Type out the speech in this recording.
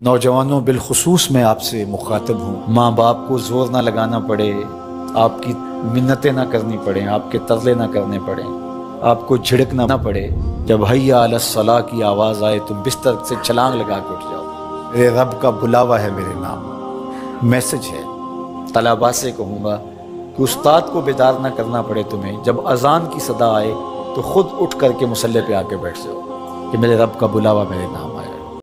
नौजवानों, बिलखुसूस मैं आपसे मुखातब हूँ। माँ बाप को ज़ोर ना लगाना पड़े, आपकी मिन्नतें ना करनी पड़े, आपके तरले ना करने पड़े, आपको झिड़कना ना पड़े। जब हैया अलस सलाह की आवाज़ आए तो बिस्तर से छलांग लगा के उठ जाओ। मेरे रब का बुलावा है मेरे नाम। मैसेज है, तलबा से कहूँगा कि उस्ताद को बेदार ना करना पड़े तुम्हें। जब अजान की सदा आए तो खुद उठ करके मुसल्ले पे आके बैठ जाओ कि मेरे रब का बुलावा मेरे नाम आए।